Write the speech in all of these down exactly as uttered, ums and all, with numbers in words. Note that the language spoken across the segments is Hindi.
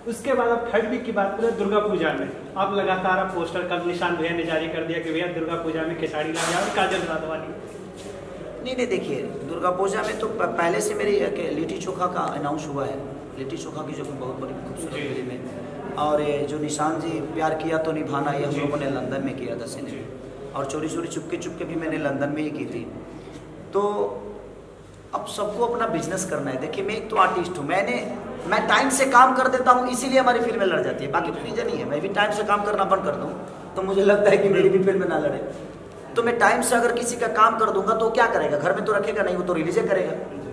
उसके बाद आप थर्ड वीक की बात करें दुर्गा पूजा में, आप लगातार आप पोस्टर, कल निशान भैया ने जारी कर दिया कि भैया दुर्गा पूजा में खेसारी लाल यादव, काजल राघवानी। नहीं नहीं देखिए, दुर्गा पूजा में तो पहले से मेरी लिट्टी चोखा का अनाउंस हुआ है। लिट्टी चोखा की जो बहुत बड़ी खूबसूरत फिल्म है, और जो निशान जी प्यार किया तो निभाना, ये हम लोगों ने लंदन में किया था सिनेमा, और चोरी चोरी चुपके चुपके भी मैंने लंदन में ही की थी। तो अब सबको अपना बिजनेस करना है। देखिए मैं एक तो आर्टिस्ट हूँ, मैंने मैं टाइम से काम कर देता हूँ, इसीलिए हमारी फिल्में लड़ जाती है, बाकी तो रीजन ही है। मैं भी टाइम से काम करना बंद कर दूँ तो मुझे लगता है कि मेरी भी फिल्म ना लड़े। तो मैं टाइम से अगर किसी का काम कर दूंगा तो क्या करेगा, घर में तो रखेगा नहीं, वो तो रिलीज करेगा।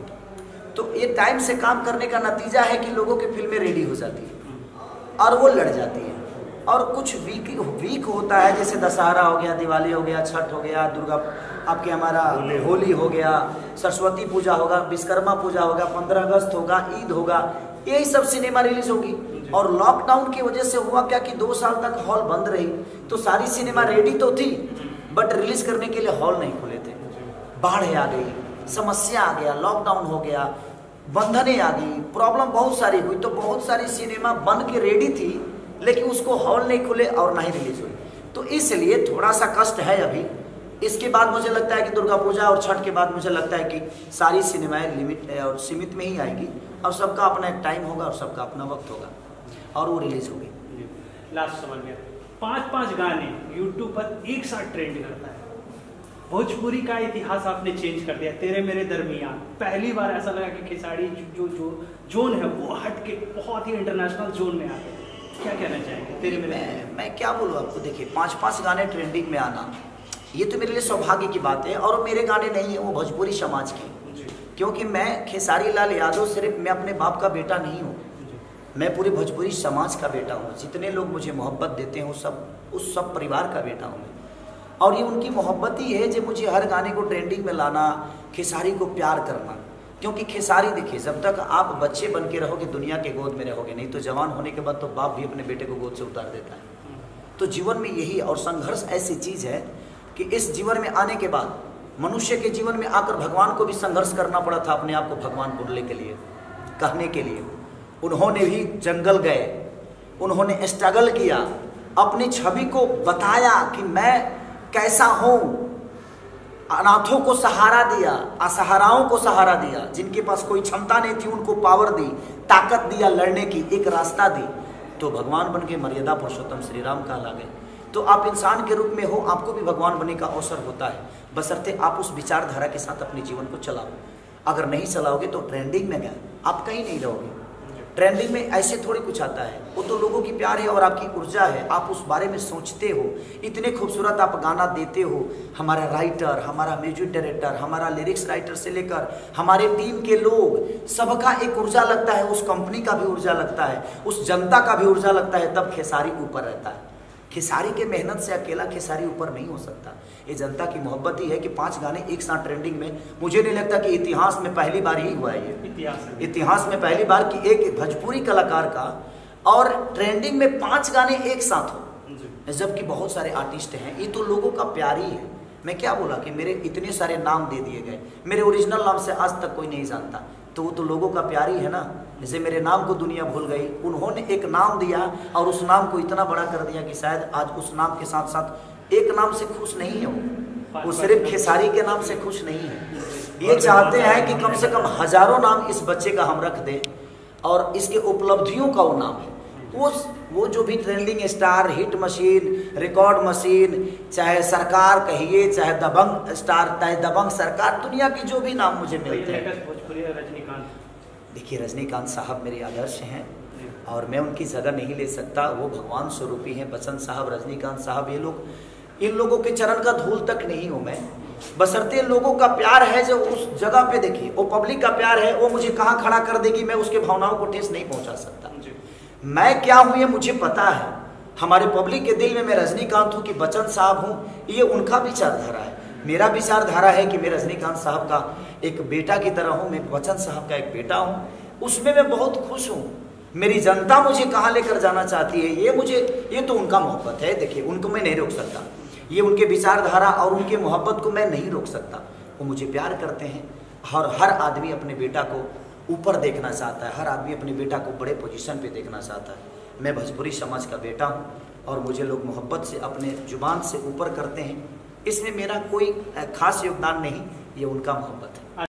तो ये टाइम से काम करने का नतीजा है कि लोगों की फिल्में रेडी हो जाती है और वो लड़ जाती है। और कुछ वीक वीक होता है, जैसे दशहरा हो गया, दिवाली हो गया, छठ हो गया, दुर्गा आपके हमारा होली हो गया, सरस्वती पूजा होगा, विश्वकर्मा पूजा होगा, पंद्रह अगस्त होगा, ईद होगा, यही सब सिनेमा रिलीज होगी। और लॉकडाउन की वजह से हुआ क्या कि दो साल तक हॉल बंद रही, तो सारी सिनेमा रेडी तो थी बट रिलीज करने के लिए हॉल नहीं खुले थे। बाढ़ आ गई, समस्या आ गया, लॉकडाउन हो गया, बंधनें आ गई, प्रॉब्लम बहुत सारी हुई, तो बहुत सारी सिनेमा बन के रेडी थी लेकिन उसको हॉल नहीं खुले और ना ही रिलीज हुई। तो इसलिए थोड़ा सा कष्ट है अभी। इसके बाद मुझे लगता है कि दुर्गा पूजा और छठ के बाद मुझे लगता है कि सारी सिनेमाएं लिमिट और सीमित में ही आएगी, और सबका अपना एक टाइम होगा और सबका अपना वक्त होगा और वो रिलीज होगी। लास्ट सवाल मेरा, पांच पांच गाने यूट्यूब पर एक साथ ट्रेंड करता है, भोजपुरी का इतिहास आपने चेंज कर दिया। तेरे मेरे दरमियान पहली बार ऐसा लगा कि खेसारी जो जो जोन है वो हट के बहुत ही इंटरनेशनल जोन में आ गए। क्या कहना चाहेंगे तेरे मेरे? मैं मैं क्या बोलूँ आपको, देखिए पांच पांच गाने ट्रेंडिंग में आना ये तो मेरे लिए सौभाग्य की बात है। और मेरे गाने नहीं है, वो भोजपुरी समाज के, क्योंकि मैं खेसारी लाल यादव सिर्फ मैं अपने बाप का बेटा नहीं हूँ, मैं पूरे भोजपुरी समाज का बेटा हूँ। जितने लोग मुझे मोहब्बत देते हैं वो सब उस सब परिवार का बेटा हूँ मैं, और ये उनकी मोहब्बत ही है जो मुझे हर गाने को ट्रेंडिंग में लाना, खेसारी को प्यार करना। क्योंकि खेसारी देखिए, जब तक आप बच्चे बन के रहोगे दुनिया के गोद में रहोगे, नहीं तो जवान होने के बाद तो बाप भी अपने बेटे को गोद से उतार देता है। तो जीवन में यही, और संघर्ष ऐसी चीज़ है कि इस जीवन में आने के बाद मनुष्य के जीवन में आकर भगवान को भी संघर्ष करना पड़ा था अपने आप को भगवान बोलने के लिए, कहने के लिए। उन्होंने भी जंगल गए, उन्होंने स्ट्रगल किया, अपनी छवि को बताया कि मैं कैसा हूँ, अनाथों को सहारा दिया, असहाराओं को सहारा दिया, जिनके पास कोई क्षमता नहीं थी उनको पावर दी, ताकत दिया, लड़ने की एक रास्ता दी, तो भगवान बन के मर्यादा पुरुषोत्तम श्री राम कहला गए। तो आप इंसान के रूप में हो, आपको भी भगवान बनने का अवसर होता है, बशर्ते आप उस विचारधारा के साथ अपने जीवन को चलाओ। अगर नहीं चलाओगे तो ट्रेंडिंग में गए, आप कहीं नहीं रहोगे। ट्रेंडिंग में ऐसे थोड़ी कुछ आता है, वो तो लोगों की प्यार है और आपकी ऊर्जा है, आप उस बारे में सोचते हो, इतने खूबसूरत आप गाना देते हो। हमारा राइटर, हमारा म्यूजिक डायरेक्टर, हमारा लिरिक्स राइटर से लेकर हमारे टीम के लोग, सबका एक ऊर्जा लगता है, उस कंपनी का भी ऊर्जा लगता है, उस जनता का भी ऊर्जा लगता है, तब खेसारी ऊपर रहता है। खेसारी के मेहनत से अकेला खेसारी ऊपर नहीं हो सकता। ये जनता की मोहब्बत ही है कि पांच गाने एक साथ ट्रेंडिंग में, मुझे नहीं लगता कि इतिहास में पहली बार ही हुआ है ये, इतिहास इतिहास में पहली बार कि एक भोजपुरी कलाकार का और ट्रेंडिंग में पांच गाने एक साथ हो, जबकि बहुत सारे आर्टिस्ट हैं। ये तो लोगों का प्यार ही है। मैं क्या बोला कि मेरे इतने सारे नाम दे दिए गए, मेरे ओरिजिनल नाम से आज तक कोई नहीं जानता, तो वो तो लोगों का प्यार ही है ना। जैसे मेरे नाम को दुनिया भूल गई, उन्होंने एक नाम दिया और उस नाम को इतना बड़ा कर दिया कि शायद आज उस नाम के साथ साथ एक नाम से खुश नहीं है वो वो सिर्फ खेसारी के नाम से खुश नहीं है। ये चाहते हैं कि कम से कम हजारों नाम इस बच्चे का हम रख दें, और इसके उपलब्धियों का वो नाम है। वो वो जो भी trending star, hit machine, record machine, चाहे सरकार कहिए, चाहे दबंग स्टार, चाहे दबंग सरकार, दुनिया की जो भी नाम मुझे मिलते हैं। रजनीकांत, देखिए रजनीकांत साहब मेरे आदर्श हैं और मैं उनकी जगह नहीं ले सकता, वो भगवान स्वरूपी हैं। बच्चन साहब, रजनीकांत साहब, ये लोग, इन लोगों के चरण का धूल तक नहीं हूँ मैं, बशर्ते लोगों का प्यार है जो उस जगह पे, देखिए वो पब्लिक का प्यार है, वो मुझे कहाँ खड़ा कर देगी, मैं उसके भावनाओं को ठेस नहीं पहुँचा सकता। मैं क्या हूँ ये मुझे पता है, हमारे पब्लिक के दिल में मैं रजनीकांत हूँ कि बच्चन साहब हूँ, ये उनका विचारधारा है। मेरा विचारधारा है कि मैं रजनीकांत साहब का एक बेटा की तरह हूँ, मैं बच्चन साहब का एक बेटा हूँ, उसमें मैं बहुत खुश हूँ। मेरी जनता मुझे कहाँ लेकर जाना चाहती है, ये मुझे, ये तो उनका मोहब्बत है। देखिए उनको मैं नहीं रोक सकता, ये उनके विचारधारा और उनके मोहब्बत को मैं नहीं रोक सकता। वो मुझे प्यार करते हैं और हर आदमी अपने बेटा को ऊपर देखना चाहता है, हर आदमी अपने बेटा को बड़े पोजीशन पे देखना चाहता है। मैं भोजपुरी समाज का बेटा हूँ और मुझे लोग मोहब्बत से अपने जुबान से ऊपर करते हैं, इसमें मेरा कोई खास योगदान नहीं, ये उनका मोहब्बत है।